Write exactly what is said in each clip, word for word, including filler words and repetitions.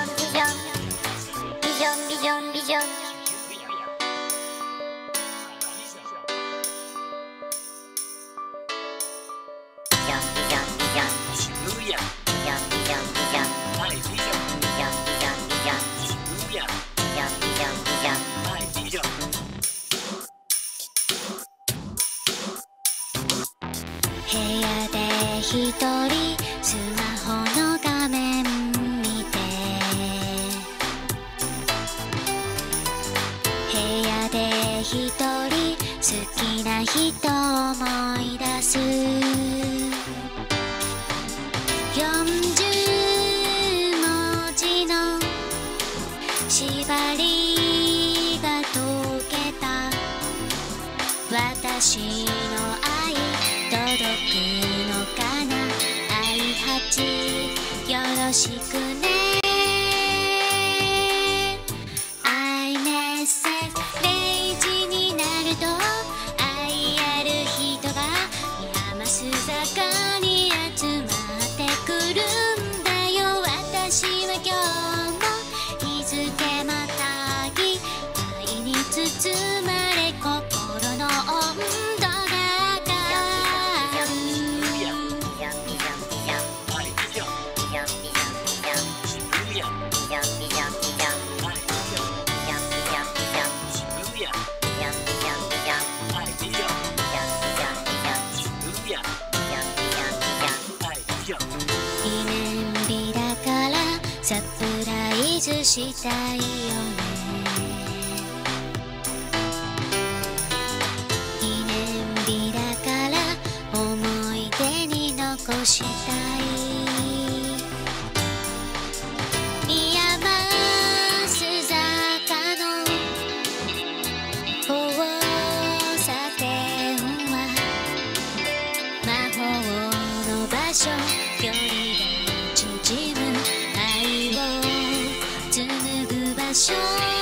ョンビジョンビジョンビジョンビジョン渋谷ビジョンビジョンビジョンマイビジョンビジョンビジョンビジョン渋谷ビジョンビジョンビジョンマイビジョンビジョン一人スマホの画面見て、部屋で一人好きな人思い出す。よんじゅうもじの縛りが解けた。私の愛届くのかな。愛八よろしくね。愛メッセージれいじになると愛ある人が山須坂に集まってくるんだよ。私は今日も日付またぎ愛に包まれ心の温度が上がる。記念日だからサプライズしたいよね。記念日だから思い出に残したい。山須坂の交差点は魔法の場所。距離が縮む愛を紡ぐ場所。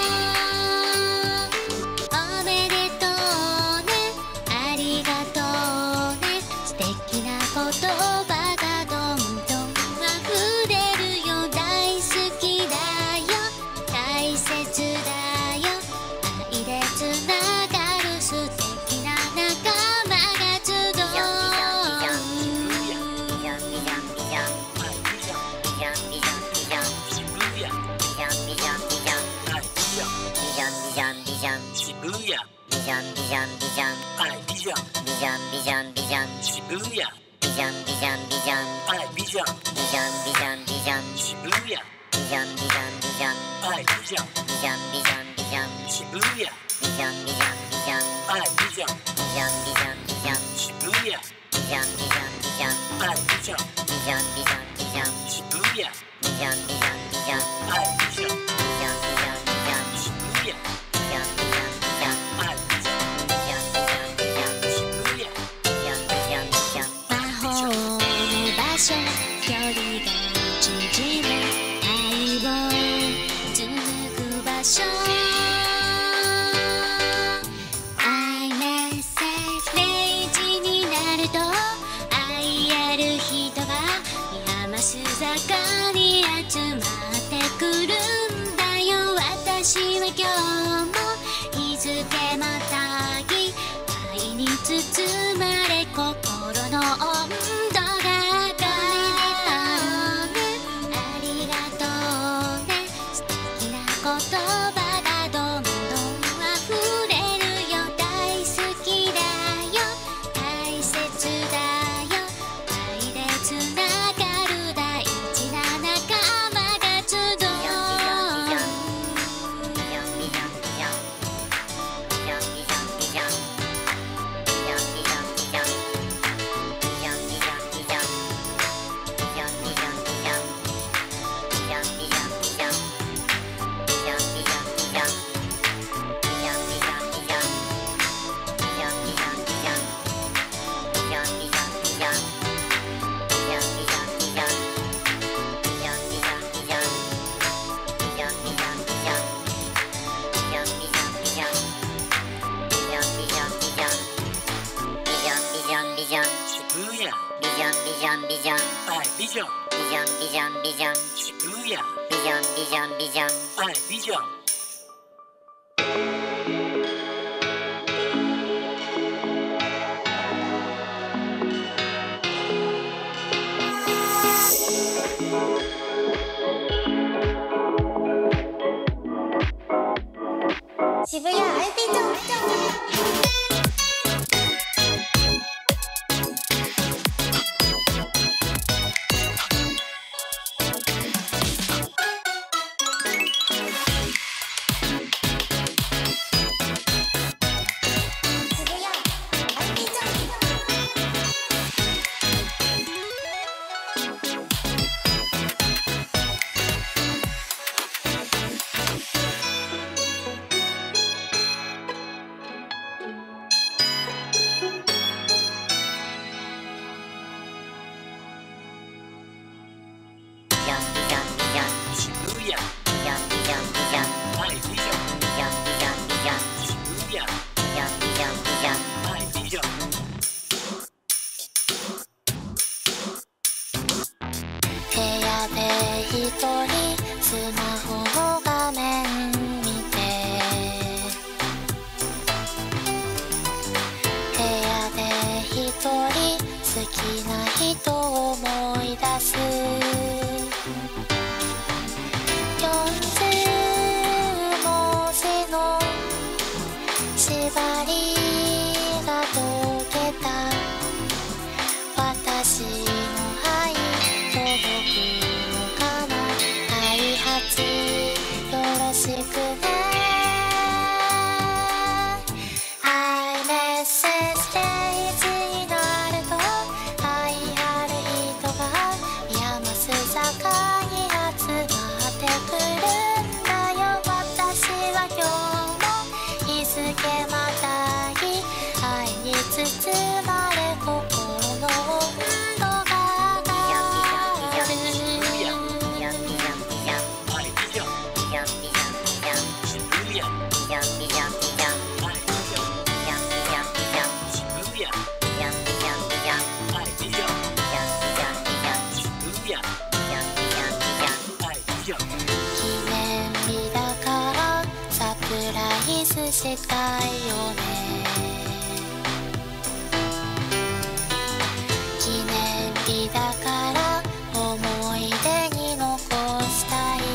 おめでとうね、ありがとうね。素敵な言葉がどんどん溢れるよ。大好きだよ、大切だよ。愛でつながる素敵な仲間が集う。 渋谷ビジョンビジョンビジョン愛ビジョンビジョンビジョンビジョン渋谷ビジョンビジョンビジョン愛ビジョンビジョンビジョンビジョン渋谷ビジョンビジョンビジョン愛ビジョンビジョンビジョンビジョン渋谷ビジョンビジョンビジョン愛ビジョンビジョンビジョンビジョン渋谷ビジョンビジョンビジョン愛ビジョンビジョンビジョンビジョン渋谷ビジョンビジョンビジョンビジョン愛ビジョンビジョンビジョンビジョン渋谷距離が縮む愛を紡ぐ場所。愛メッセージれいじになると愛ある人が山須坂に集まってくるんだよ。私は今日も日付またぎ愛に包まれ心の温度が言葉がどんどん溢れるよ。大好きだよ、大切だよ。愛でつながる大事な仲間が集う。ビジョンビジョンビジョンビジョン渋谷ビジョンビジョンビジョン愛ビジョン。 渋谷アイビジョン。 一人スマホの画面見て部屋で一人好きな人を思い出すよんじゅうもじの縛りが解けた私の愛届くのかな開発よろしくねiMessage れいじになると愛ある人が山須坂に集まってくるんだよ私は今日も日付またぎ愛に包まれ心の温度が上がる記念日だからサプライズしたいよね記念日だから思い出に残したい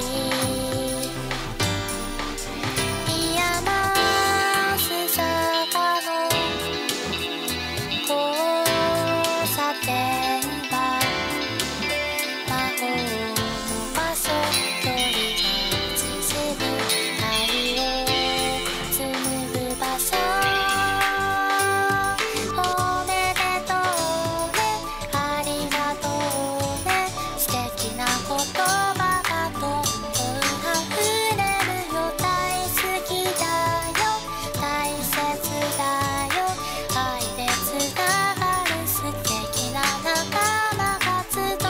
山須坂の交差点は魔法の場所距離が縮む愛を紡ぐ場所おめでとうねありがとうね素敵な言葉がどんどん溢れるよ大好きだよ大切だよ愛でつながる素敵な仲間が集う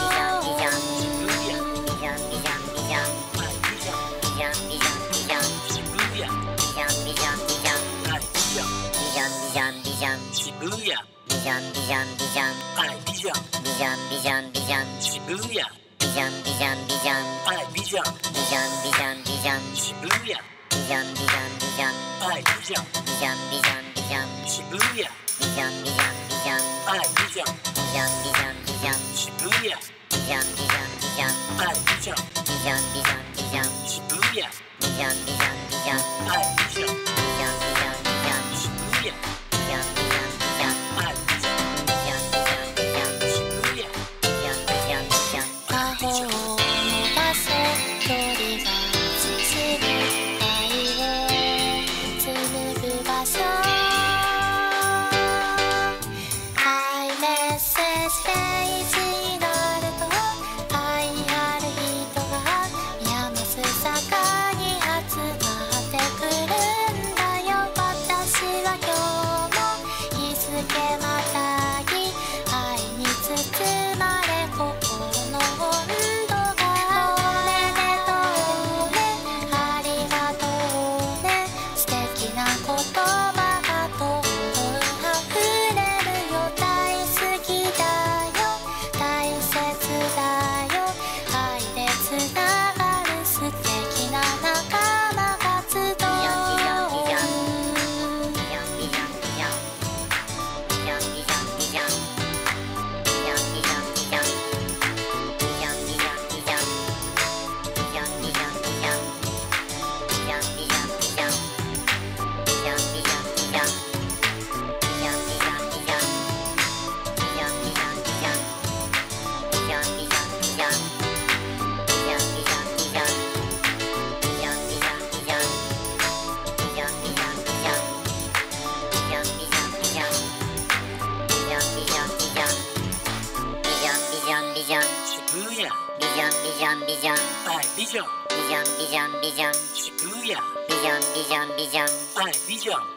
魔法の場所距離が縮む愛を紡ぐ場所iMessage れいじになると愛ある人が山須坂に集まってくるんだよ私は今日も日付またぎ愛に包まれ心の温度がおめでとうねありがとうね素敵な言葉がどんどん溢れるよ大好きだよ大切だよ愛でつながる素敵な仲間が集うビジョンビジョンビジョン渋谷ビジョンビジョンビジョンはいビジョン